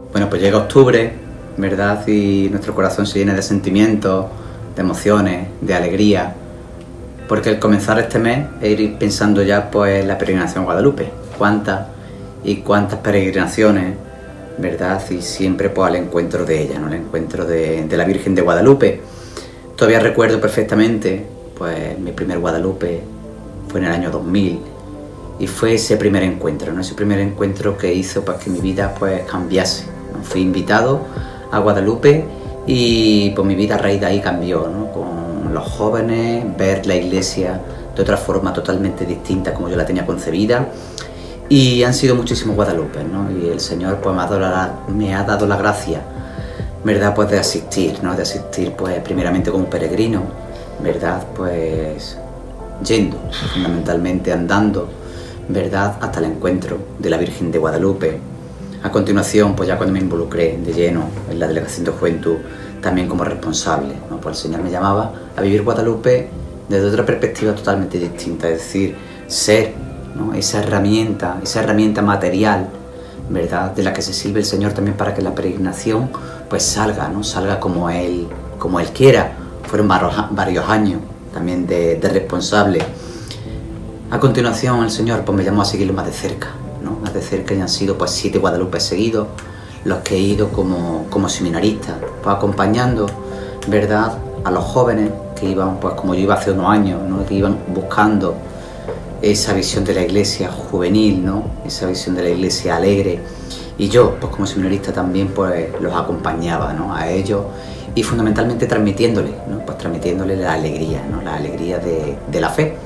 Bueno, pues llega octubre, ¿verdad? Y nuestro corazón se llena de sentimientos, de emociones, de alegría, porque al comenzar este mes e ir pensando ya pues la peregrinación a Guadalupe, cuántas y cuántas peregrinaciones, ¿verdad? Y siempre pues al encuentro de ella, ¿no? Al encuentro de la Virgen de Guadalupe. Todavía recuerdo perfectamente, pues mi primer Guadalupe fue en el año 2000 y fue ese primer encuentro, ¿no? Ese primer encuentro que hizo pues que mi vida pues cambiase, ¿no? Fui invitado a Guadalupe y pues mi vida a raíz de ahí cambió, ¿no? Con los jóvenes, ver la iglesia de otra forma totalmente distinta como yo la tenía concebida, y han sido muchísimos Guadalupes, ¿no? Y el Señor pues me ha dado la gracia, ¿verdad? Pues de asistir, ¿no? De asistir pues primeramente como peregrino, ¿verdad? Pues yendo, fundamentalmente andando, ¿verdad? Hasta el encuentro de la Virgen de Guadalupe. A continuación, pues ya cuando me involucré de lleno en la Delegación de Juventud, también como responsable, ¿no? Pues el Señor me llamaba a vivir Guadalupe desde otra perspectiva totalmente distinta, es decir, ser, ¿no? esa herramienta material, ¿verdad? De la que se sirve el Señor también para que la peregrinación pues salga, ¿no? Salga como Él quiera. Fueron varios años también de responsable. A continuación el Señor pues me llamó a seguirlo más de cerca, ¿no? Más de cerca, y han sido pues 7 Guadalupes seguidos los que he ido como seminarista, pues acompañando, ¿verdad? A los jóvenes que iban, pues como yo iba hace unos años, ¿no? Que iban buscando esa visión de la iglesia juvenil, ¿no? Esa visión de la iglesia alegre, y yo pues como seminarista también pues los acompañaba, ¿no? A ellos, y fundamentalmente transmitiéndoles, ¿no? Pues transmitiéndoles la alegría, ¿no? La alegría de la fe.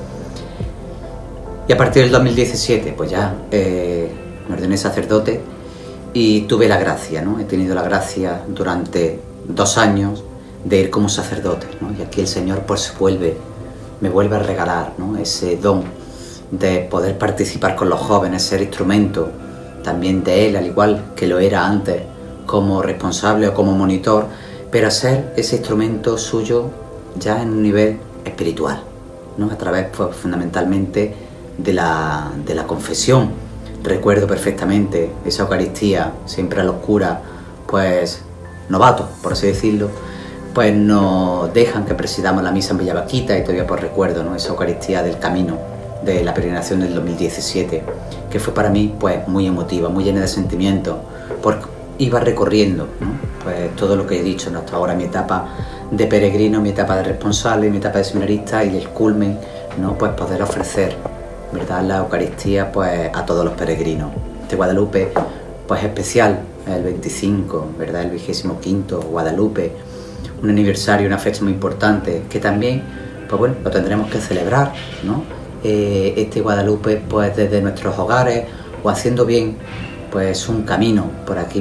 Y a partir del 2017 pues ya me ordené sacerdote y tuve la gracia, ¿no? He tenido la gracia durante 2 años de ir como sacerdote, ¿no? Y aquí el Señor pues me vuelve a regalar, ¿no? Ese don de poder participar con los jóvenes, ser instrumento también de Él, al igual que lo era antes como responsable o como monitor, pero ser ese instrumento suyo ya en un nivel espiritual, ¿no? A través pues fundamentalmente de la confesión. Recuerdo perfectamente esa Eucaristía, siempre a los curas, pues novatos, por así decirlo, pues nos dejan que presidamos la misa en Villavaquita, y todavía pues recuerdo, ¿no? Esa Eucaristía del camino de la peregrinación del 2017, que fue para mí pues muy emotiva, muy llena de sentimientos, porque iba recorriendo, ¿no? Pues todo lo que he dicho, ¿no? Hasta ahora, mi etapa de peregrino, mi etapa de responsable, mi etapa de seminarista, y el culmen, ¿no? Pues poder ofrecer, ¿verdad?, la Eucaristía pues a todos los peregrinos. Este Guadalupe pues especial, el 25, ¿verdad?, el 25º Guadalupe, un aniversario, una fecha muy importante que también pues bueno, lo tendremos que celebrar, ¿no? Este Guadalupe pues desde nuestros hogares, o haciendo bien pues un camino por aquí,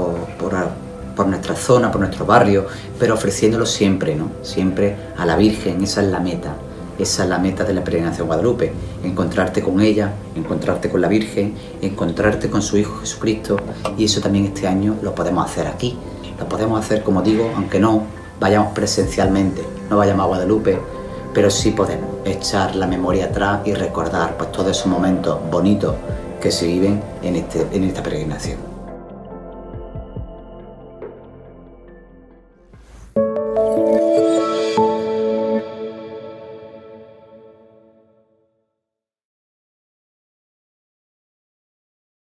por nuestra zona, por nuestro barrio, pero ofreciéndolo siempre, ¿no? Siempre a la Virgen. Esa es la meta. Esa es la meta de la peregrinación Guadalupe, encontrarte con ella, encontrarte con la Virgen, encontrarte con su Hijo Jesucristo, y eso también este año lo podemos hacer aquí. Lo podemos hacer, como digo, aunque no vayamos presencialmente, no vayamos a Guadalupe, pero sí podemos echar la memoria atrás y recordar pues todos esos momentos bonitos que se viven en esta peregrinación.